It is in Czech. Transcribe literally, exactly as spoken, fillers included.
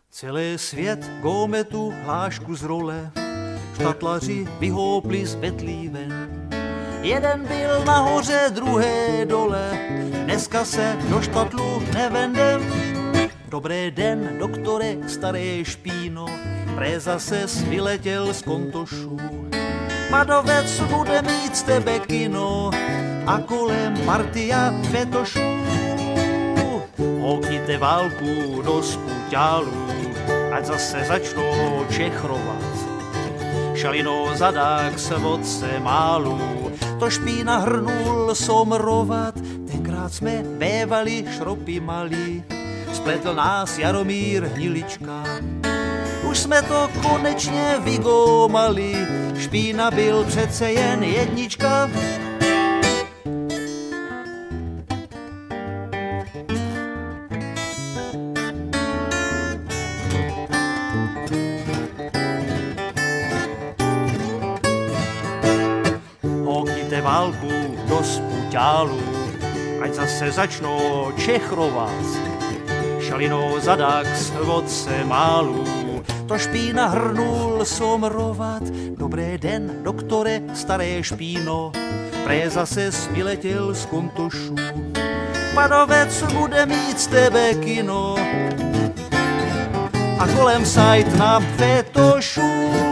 Celý svět gómetu hlášku z role, štatlaři vyhoupli z Betlíven. Jeden byl nahoře, druhý dole, dneska se do štatlu nevendem. Dobrý den, doktore, staré špíno, pré zase vyletěl z kontošu. Padovec bude mít z tebe kino a kolem partia fetošů. Houkněte válku do spuťálů, ať zase začnou čechrovat. Šalino zadák se vodce málu, to špína hrnul somrovat. Tenkrát jsme bévali šropy malí, spletl nás Jaromír Hnilička. Už jsme to konečně vygoumali, špína byl přece jen jednička. Houkněte válku do spuťálu, ať zase začnou čechrovat. Šalinou zadák z vodce málu, to špína hrnul somrovat. Dobrý den, doktore, staré špíno, pré zase vyletěl z kontošu. Padovec bude mít z tebe kino a kolem sajt na fetošu.